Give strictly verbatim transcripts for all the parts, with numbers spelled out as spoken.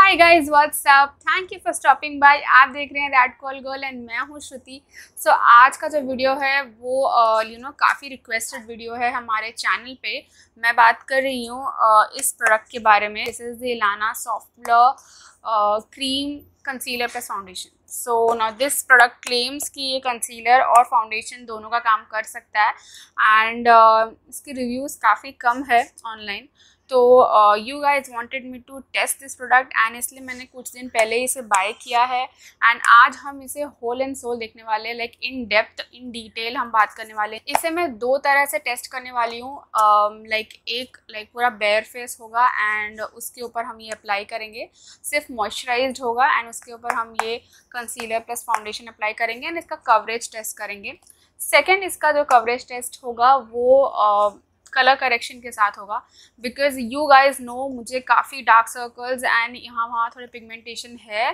Hi guys what's up, thank you for stopping by. आप देख रहे हैं दैट कॉल गर्ल एंड मैं हूँ श्रुति। सो so, आज का जो वीडियो है वो यू नो काफ़ी रिक्वेस्टेड वीडियो है हमारे चैनल पे। मैं बात कर रही हूँ uh, इस प्रोडक्ट के बारे में। This is the Ilana soft glow cream concealer plus foundation. So now this product claims कि ये कंसीलर और फाउंडेशन दोनों का काम कर सकता है एंड uh, इसके रिव्यूज़ काफ़ी कम है ऑनलाइन। तो you guys wanted me to test this product and इसलिए मैंने कुछ दिन पहले इसे बाय किया है एंड आज हम इसे होल एंड सोल देखने वाले हैं, like in depth in detail हम बात करने वाले हैं। इसे मैं दो तरह से टेस्ट करने वाली हूँ। लाइक um, like, एक लाइक like, पूरा बेयर फेस होगा एंड उसके ऊपर हम ये अप्लाई करेंगे, सिर्फ मॉइस्चराइज्ड होगा एंड उसके ऊपर हम ये कंसीलर प्लस फाउंडेशन अप्लाई करेंगे एंड इसका कवरेज टेस्ट करेंगे। सेकेंड, इसका जो कवरेज टेस्ट होगा वो uh, कलर करेक्शन के साथ होगा, बिकॉज यू गाइज नो मुझे काफ़ी डार्क सर्कल्स एंड यहाँ वहाँ थोड़े पिगमेंटेशन है।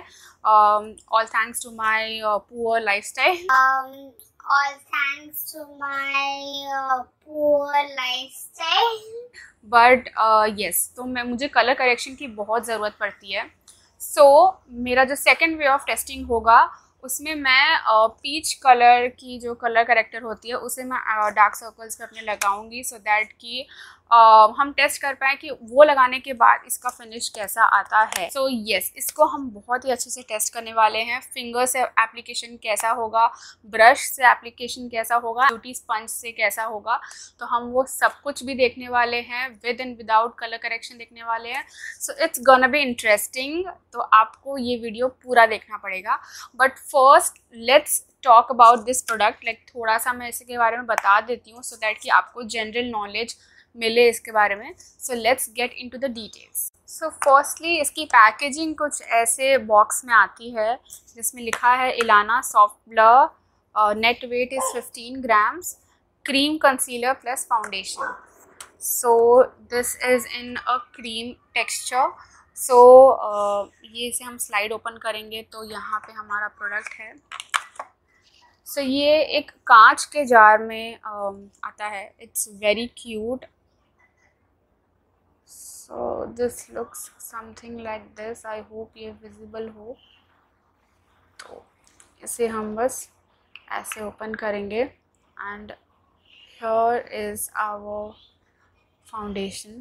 All thanks to my poor lifestyle all thanks to my uh, poor lifestyle. But yes, तो मैं मुझे कलर करेक्शन की बहुत ज़रूरत पड़ती है। सो so, मेरा जो सेकेंड वे ऑफ टेस्टिंग होगा उसमें मैं पीच uh, कलर की जो कलर करेक्टर होती है उसे मैं डार्क uh, सर्कल्स पे अपने लगाऊंगी, सो so दैट कि uh, हम टेस्ट कर पाएँ कि वो लगाने के बाद इसका फिनिश कैसा आता है। सो so, येस yes, इसको हम बहुत ही अच्छे से टेस्ट करने वाले हैं। फिंगर से एप्लीकेशन कैसा होगा, ब्रश से एप्लीकेशन कैसा होगा, ब्यूटी स्पंज से कैसा होगा, तो हम वो सब कुछ भी देखने वाले हैं। With and without colour correction देखने वाले हैं। So it's gonna be interesting, तो आपको ये वीडियो पूरा देखना पड़ेगा। But first let's talk about this product. Like थोड़ा सा मैं इसके बारे में बता देती हूँ सो दैट कि आपको जनरल नॉलेज मिले इसके बारे में। So let's get into the details. So firstly इसकी पैकेजिंग कुछ ऐसे बॉक्स में आती है जिसमें लिखा है Ilana soft glow, net weight is fifteen grams, cream concealer plus foundation. So this is in a cream texture. सो ये इसे हम स्लाइड ओपन करेंगे तो यहाँ पे हमारा प्रोडक्ट है। सो so, ये एक कांच के जार में uh, आता है। It's very cute. So this looks something like this. I hope ये विजिबल हो। तो इसे हम बस ऐसे ओपन करेंगे and here is our foundation.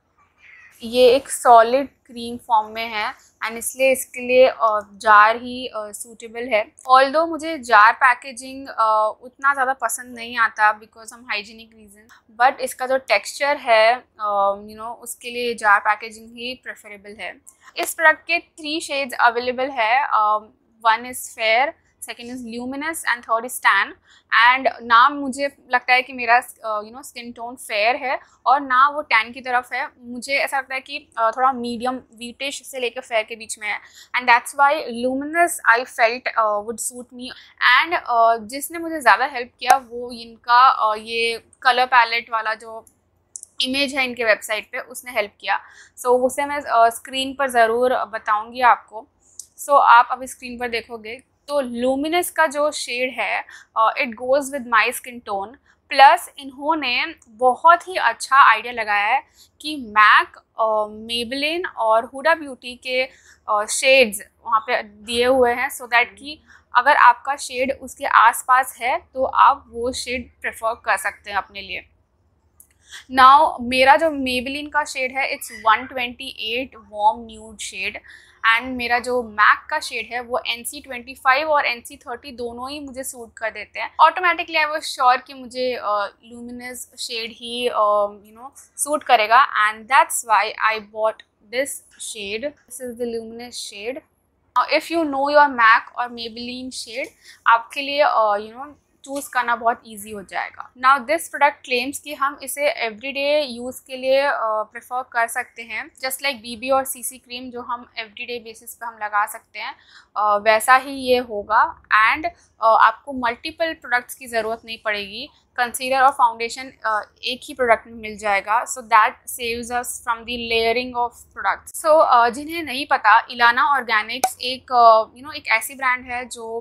ये एक सॉलिड क्रीम फॉर्म में है एंड इसलिए इसके लिए जार ही सूटेबल है। ऑल्दो मुझे जार पैकेजिंग उतना ज़्यादा पसंद नहीं आता बिकॉज हम हाइजीनिक रीज़न, बट इसका जो टेक्सचर है यू नो उसके लिए जार पैकेजिंग ही प्रेफरेबल है। इस प्रोडक्ट के थ्री शेड्स अवेलेबल है। One is fair, second is luminous and third is tan. And ना मुझे लगता है कि मेरा you know skin tone fair है और ना वो टैन की तरफ है। मुझे ऐसा लगता है कि uh, थोड़ा मीडियम व्हीटिश से लेकर फेयर के बीच में है and that's why luminous I felt would suit me. And जिसने मुझे ज़्यादा हेल्प किया वो इनका uh, ये कलर पैलेट वाला जो इमेज है इनके वेबसाइट पे उसने हेल्प किया। सो so, उसे मैं स्क्रीन uh, पर ज़रूर बताऊँगी आपको। सो so, आप अभी स्क्रीन पर देखोगे तो लूमिनस का जो शेड है it goes with my skin tone. Plus इन्होंने बहुत ही अच्छा आइडिया लगाया है कि मैक, मेबलिन और हुडा ब्यूटी के शेड्स uh, वहाँ पे दिए हुए हैं सो so दैट कि अगर आपका शेड उसके आसपास है तो आप वो शेड प्रेफर कर सकते हैं अपने लिए। नाउ मेरा जो मेबलिन का शेड है it's one twenty eight warm nude shade and मेरा जो मैक का शेड है वो एन सी ट्वेंटी फाइव और एन सी थर्टी दोनों ही मुझे सूट कर देते हैं। ऑटोमेटिकली आई वाज श्योर कि मुझे लूमिनस शेड ही यू नो सूट करेगा and that's why I bought this shade. This is the luminous shade. If you know your MAC और मेबलिन शेड आपके लिए यू नो चूज़ करना बहुत easy हो जाएगा। नाउ दिस प्रोडक्ट क्लेम्स कि हम इसे एवरीडे यूज़ के लिए प्रेफर uh, कर सकते हैं, जस्ट लाइक बीबी और सीसी क्रीम जो हम एवरीडे बेसिस पे हम लगा सकते हैं uh, वैसा ही ये होगा। एंड uh, आपको मल्टीपल प्रोडक्ट्स की ज़रूरत नहीं पड़ेगी। कंसीलर और फाउंडेशन uh, एक ही प्रोडक्ट में मिल जाएगा, so that saves us from the layering of products. So जिन्हें नहीं पता, इलाना ऑर्गेनिक्स एक you uh, know you know, एक ऐसी ब्रांड है जो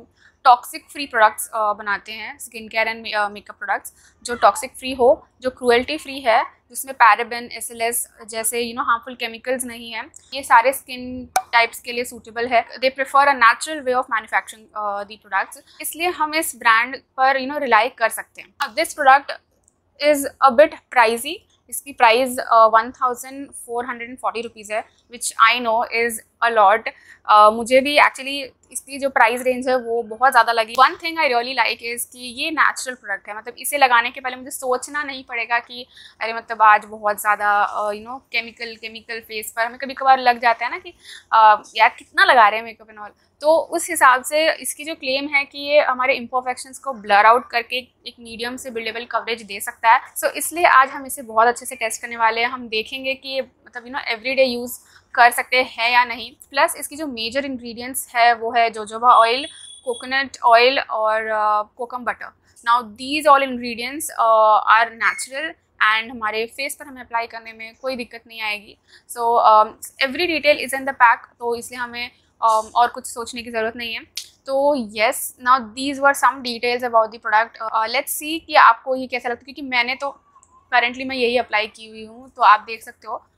टॉक्सिक फ्री प्रोडक्ट्स बनाते हैं, skin care and makeup products जो टॉक्सिक फ्री हो, जो क्रूएल्टी फ्री है, जिसमें पैराबेन, एस एल एस जैसे यू नो हार्मफुल केमिकल्स नहीं हैं। ये सारे स्किन टाइप्स के लिए सूटेबल है। They prefer a natural way of manufacturing the products, इसलिए हम इस ब्रांड पर यू नो रिलाई कर सकते हैं। This product is a bit pricey, इसकी price one thousand four hundred and forty rupees है, which I know is a lot. मुझे भी एक्चुअली इसकी जो प्राइस रेंज है वो बहुत ज़्यादा लगी। One thing I really like is कि ये नेचुरल प्रोडक्ट है, मतलब इसे लगाने के पहले मुझे सोचना नहीं पड़ेगा कि अरे मतलब आज बहुत ज़्यादा you know chemical chemical face पर हमें कभी कभार लग जाता है ना कि uh, यार कितना लगा रहे हैं मेकअप एंड ऑल। तो उस हिसाब से इसकी जो क्लेम है कि ये हमारे इम्परफेक्शंस को ब्लर आउट करके एक मीडियम से बिल्डेबल कवरेज दे सकता है। सो so, इसलिए आज हम इसे बहुत अच्छे से टेस्ट करने वाले हैं। हम देखेंगे कि ये मतलब यू नो एवरीडे यूज़ कर सकते हैं या नहीं। प्लस इसकी जो मेजर इंग्रेडिएंट्स है वो है जोजोबा ऑयल, कोकोनट ऑयल और kokum butter. Now these all ingredients are natural and हमारे फेस पर हमें अप्लाई करने में कोई दिक्कत नहीं आएगी। So every detail is in the pack, तो इसलिए हमें um, और कुछ सोचने की ज़रूरत नहीं है। तो yes, now these were some details about the product. Let's see कि आपको ये कैसा लगता है, क्योंकि मैंने तो करेंटली मैं यही अप्लाई की हुई हूँ, तो आप देख सकते हो।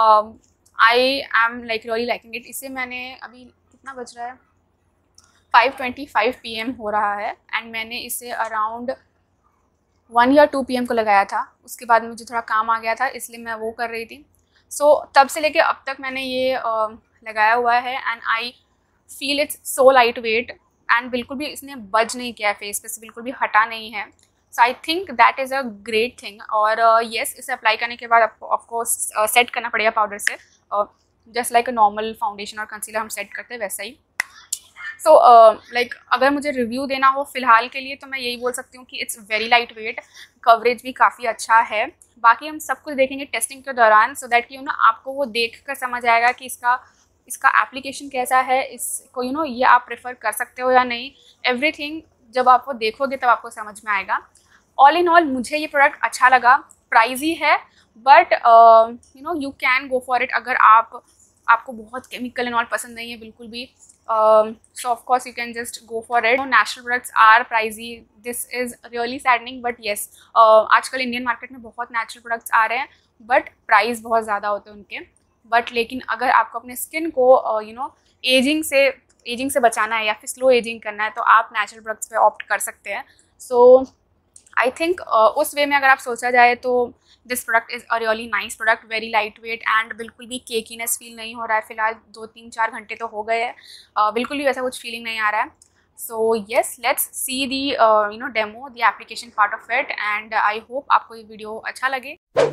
I am like really liking it. इसे मैंने अभी कितना बज रहा है, five twenty five P M हो रहा है एंड मैंने इसे अराउंड वन या टू पी एम को लगाया था। उसके बाद मुझे थोड़ा काम आ गया था इसलिए मैं वो कर रही थी। सो so, तब से लेके अब तक मैंने ये uh, लगाया हुआ है and I feel it's so light weight and बिल्कुल भी इसने बज नहीं किया है, फेस पे से बिल्कुल भी हटा नहीं है। So I think that is a great thing. और येस uh, yes, इसे अप्लाई करने के बाद आपको ऑफकोर्स सेट करना पड़ेगा पाउडर से, just like a normal foundation और कंसीलर हम सेट करते हैं वैसा ही। So so, like uh, like, अगर मुझे रिव्यू देना हो फ़िलहाल के लिए तो मैं यही बोल सकती हूँ कि it's very light weight, coverage भी काफ़ी अच्छा है। बाकी हम सब कुछ देखेंगे टेस्टिंग के दौरान, सो दैट कि यू नो आपको वो देख कर समझ आएगा कि इसका इसका एप्लीकेशन कैसा है, इसको यू नो ये आप प्रेफर कर सकते हो या नहीं। एवरीथिंग जब आप वो देखोगे तब आपको समझ में आएगा। ऑल इन ऑल मुझे ये प्रोडक्ट अच्छा लगा। प्राइजी है but you know you can go for it अगर आप आपको बहुत केमिकल एंड ऑल पसंद नहीं है बिल्कुल भी। So of course you can just go for it. Natural products are pricey, this is really saddening, but yes आजकल इंडियन मार्केट में बहुत नेचुरल प्रोडक्ट्स आ रहे हैं बट प्राइस बहुत ज़्यादा होते हैं उनके। बट लेकिन अगर आपको अपने स्किन को यू नो एजिंग से एजिंग से बचाना है या फिर स्लो एजिंग करना है तो आप नेचुरल प्रोडक्ट्स पे ऑप्ट कर सकते हैं। सो आई थिंक उस वे में अगर आप सोचा जाए तो this product is a really nice product, very light weight and बिल्कुल भी केकीनेस फील नहीं हो रहा है। फिलहाल दो तीन चार घंटे तो हो गए हैं, uh, बिल्कुल भी वैसा कुछ फीलिंग नहीं आ रहा है। So yes, let's see the you know demo, the application part of it and I hope आपको ये वीडियो अच्छा लगे।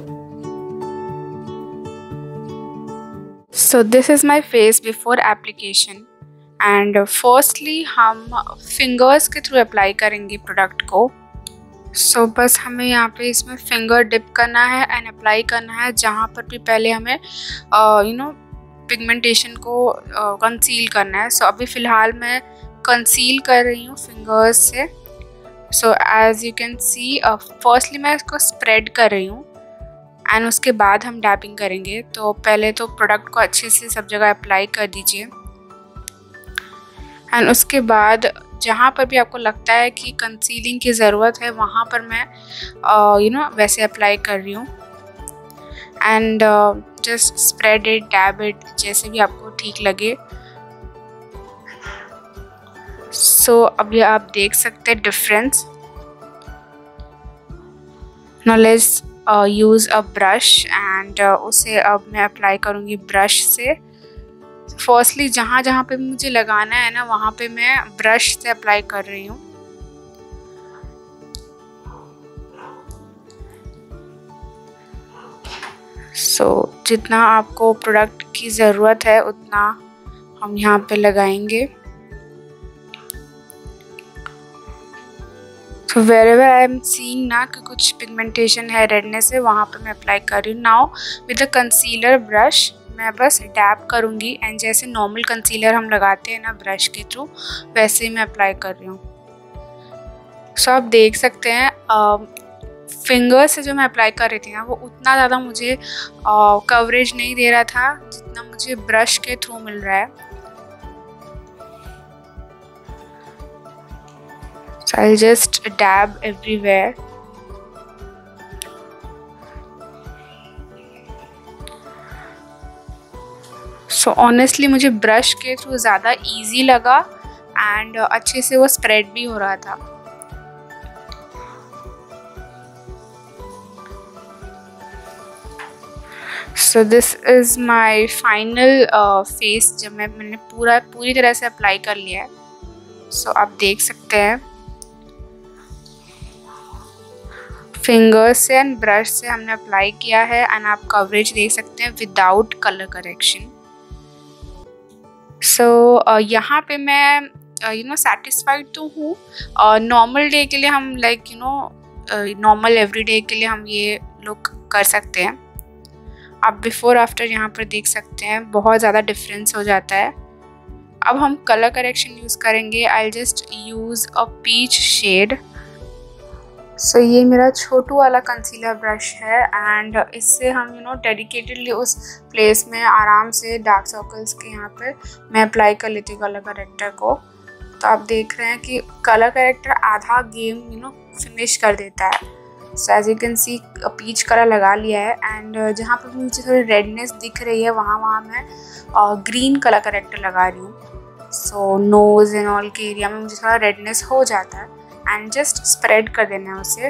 So this is my face before application and firstly हम फिंगर्स के थ्रू अप्लाई करेंगे प्रोडक्ट को। सो so, बस हमें यहाँ पे इसमें फिंगर डिप करना है एंड अप्लाई करना है जहाँ पर भी पहले हमें यू नो पिगमेंटेशन को कंसील uh, करना है। सो so, अभी फ़िलहाल मैं कंसील कर रही हूँ फिंगर्स से। So as you can see firstly मैं इसको स्प्रेड कर रही हूँ एंड उसके बाद हम डैपिंग करेंगे। तो पहले तो प्रोडक्ट को अच्छे से सब जगह अप्लाई कर दीजिए एंड उसके बाद जहाँ पर भी आपको लगता है कि कंसीलिंग की ज़रूरत है वहाँ पर मैं यू नो वैसे अप्लाई कर रही हूँ and just spread it, dab it, जैसे भी आपको ठीक लगे। सो so, अभी आप देख सकते हैं difference. Now let's use a brush and उसे अब मैं अप्लाई करूँगी ब्रश से। फर्स्टली जहाँ जहाँ पे मुझे लगाना है ना वहाँ पे मैं ब्रश से अप्लाई कर रही हूँ। सो so, जितना आपको प्रोडक्ट की ज़रूरत है उतना हम यहाँ पे लगाएंगे। तो वेरेवर आई एम सीइंग ना कि कुछ पिगमेंटेशन है, रेडनेस है, वहाँ पे मैं अप्लाई कर रही हूँ। Now with a concealer brush मैं बस डैप करूँगी एंड जैसे नॉर्मल कंसीलर हम लगाते हैं ना ब्रश के थ्रू वैसे ही मैं अप्लाई कर रही हूँ। सो so, आप देख सकते हैं फिंगर से जो मैं अप्लाई कर रही थी ना वो उतना ज़्यादा मुझे कवरेज नहीं दे रहा था जितना मुझे ब्रश के थ्रू मिल रहा है। So I'll just dab everywhere. So so, honestly मुझे ब्रश के थ्रू ज़्यादा इजी लगा एंड अच्छे से वो स्प्रेड भी हो रहा था. So this is my final face जब मैं मैंने पूरा पूरी तरह से अप्लाई कर लिया है. सो so, आप देख सकते हैं फिंगर्स से एंड ब्रश से हमने अप्लाई किया है एंड आप कवरेज देख सकते हैं विदाउट कलर करेक्शन. सो यहाँ पे मैं यू नो सेटिस्फाइड तो हूँ. नॉर्मल डे के लिए हम like you know normal every day के लिए हम ये लुक कर सकते हैं. आप बिफोर आफ्टर यहाँ पर देख सकते हैं बहुत ज़्यादा डिफरेंस हो जाता है. अब हम कलर करेक्शन यूज़ करेंगे. I just use a peach shade. So so, ये मेरा छोटू वाला कंसीलर ब्रश है एंड इससे हम यू नो डेडिकेटेडली उस प्लेस में आराम से डार्क सर्कल्स के यहाँ पे मैं अप्लाई कर लेती हूँ कलर करेक्टर को. तो आप देख रहे हैं कि कलर करेक्टर आधा गेम यू नो फिनिश कर देता है. So as you can see peach colour लगा लिया है एंड जहाँ पर मुझे थोड़ी रेडनेस दिख रही है वहाँ वहाँ मैं ग्रीन कलर करेक्टर लगा रही हूँ. सो नोज़ एंड ऑल के एरिया में मुझे थोड़ा रेडनेस हो जाता है एंड जस्ट स्प्रेड कर देना है उसे.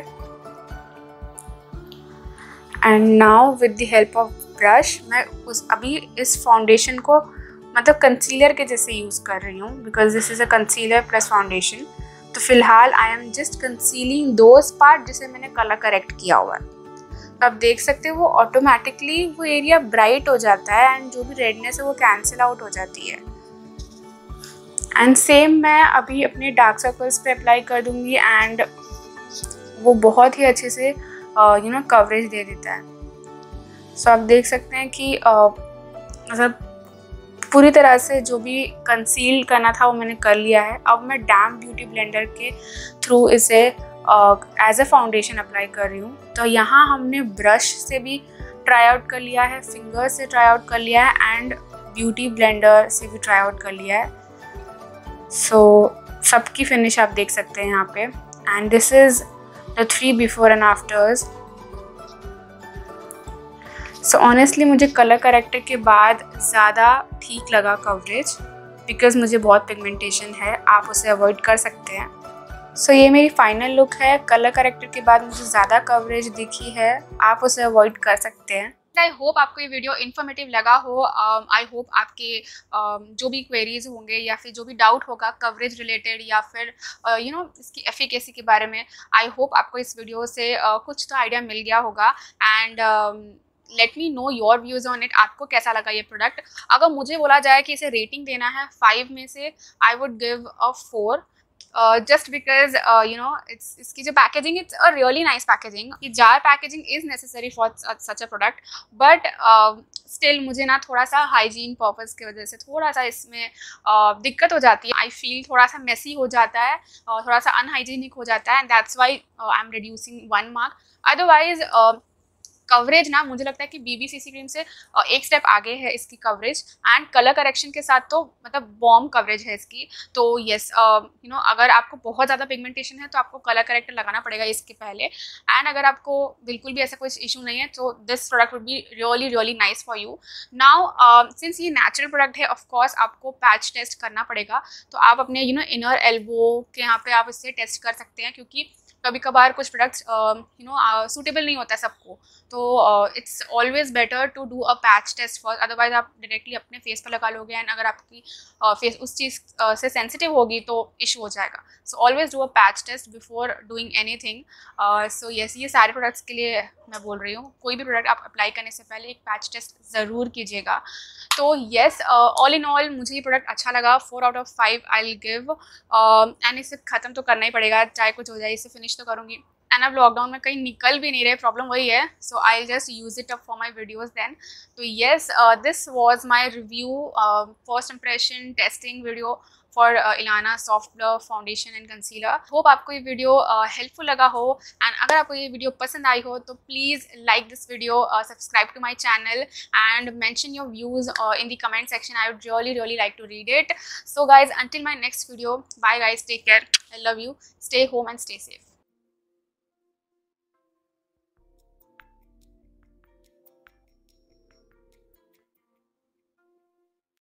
And now with the help of brush मैं उस अभी इस फाउंडेशन को मतलब कंसीलर के जैसे यूज़ कर रही हूँ because this is a concealer plus foundation. तो फिलहाल I am just concealing those part जिसे मैंने कलर करेक्ट किया हुआ है. तो आप देख सकते हो वो ऑटोमेटिकली वो एरिया ब्राइट हो जाता है एंड जो भी रेडनेस है वो कैंसिल आउट हो जाती है. एंड सेम मैं अभी अपने डार्क सर्कल्स पे अप्लाई कर दूँगी एंड वो बहुत ही अच्छे से यू नो कवरेज दे देता है. सो so, आप देख सकते हैं कि मतलब पूरी तरह से जो भी कंसील करना था वो मैंने कर लिया है. अब मैं डैम ब्यूटी ब्लेंडर के थ्रू इसे एज अ फाउंडेशन अप्लाई कर रही हूँ. तो यहाँ हमने ब्रश से भी ट्राई आउट कर लिया है, फिंगर से ट्राई आउट कर लिया है एंड ब्यूटी ब्लेंडर से भी ट्राई आउट कर लिया है. सो so, सबकी फिनिश आप देख सकते हैं यहाँ पे and this is the three before and afters. So honestly मुझे कलर करेक्टर के बाद ज़्यादा ठीक लगा कवरेज बिकॉज मुझे बहुत पिगमेंटेशन है. आप उसे अवॉइड कर सकते हैं. सो so, ये मेरी फाइनल लुक है. कलर करेक्टर के बाद मुझे ज़्यादा कवरेज दिखी है. आप उसे अवॉइड कर सकते हैं. आई होप आपको ये वीडियो इन्फॉर्मेटिव लगा हो. आई um, होप आपके um, जो भी क्वेरीज होंगे या फिर जो भी डाउट होगा कवरेज रिलेटेड या फिर you uh, know you know, इसकी एफिकेसी के बारे में, आई होप आपको इस वीडियो से uh, कुछ तो आइडिया मिल गया होगा. And let me know your views on it. आपको कैसा लगा ये प्रोडक्ट? अगर मुझे बोला जाए कि इसे रेटिंग देना है फाइव में से I would give a four. Just because you know it's इसकी जो packaging it's a really nice packaging. कि jar packaging is necessary for such a product but still मुझे ना थोड़ा सा हाइजीन पर्पज़ की वजह से थोड़ा सा इसमें uh, दिक्कत हो जाती है. आई फील थोड़ा सा मेसी हो जाता है, uh, थोड़ा सा अनहाइजीनिक हो जाता है and that's why I am reducing one mark. Otherwise coverage ना मुझे लगता है कि बीबी सीसी क्रीम से एक स्टेप आगे है इसकी कवरेज. एंड कलर करेक्शन के साथ तो मतलब बॉम्ब कवरेज है इसकी. तो येस यू नो अगर आपको बहुत ज़्यादा पिगमेंटेशन है तो आपको कलर करेक्टर लगाना पड़ेगा इसके पहले. एंड अगर आपको बिल्कुल भी ऐसा कोई इशू नहीं है तो this product would be really really nice for you. Now since ये नेचुरल प्रोडक्ट है ऑफकोर्स आपको पैच टेस्ट करना पड़ेगा. तो आप अपने यू नो इनर एल्बो के यहाँ पे आप इससे टेस्ट कर सकते हैं क्योंकि कभी कभार कुछ प्रोडक्ट्स यू नो सूटेबल नहीं होता है सबको. तो it's always better to do a patch test first. Otherwise आप डायरेक्टली अपने फेस पर लगा लोगे एंड अगर आपकी फेस uh, उस चीज़ uh, से सेंसिटिव होगी तो इशू हो जाएगा. So always do a patch test before doing anything. So yes ये सारे प्रोडक्ट्स के लिए मैं बोल रही हूँ. कोई भी प्रोडक्ट आप अप्लाई करने से पहले एक पैच टेस्ट ज़रूर कीजिएगा. तो येस ऑल इन ऑल मुझे ये प्रोडक्ट अच्छा लगा. Four out of five I will give. And इसे ख़त्म तो करना ही पड़ेगा चाहे कुछ हो जाए, इसे फिनिश तो करूँगी. एंड अब लॉकडाउन में कहीं निकल भी नहीं रहे, प्रॉब्लम वही है. So I just use it up for my videos then. तो yes, this was my review, first impression testing video for Ilana soft blur foundation and concealer. Hope आपको ये वीडियो हेल्पफुल uh, लगा हो. And अगर आपको ये video पसंद आई हो तो please like this video, subscribe to my channel and mention your views uh, in the comment section. I would really really like to read it. So guys, until my next video, bye guys, take care, I love you, stay home and stay safe.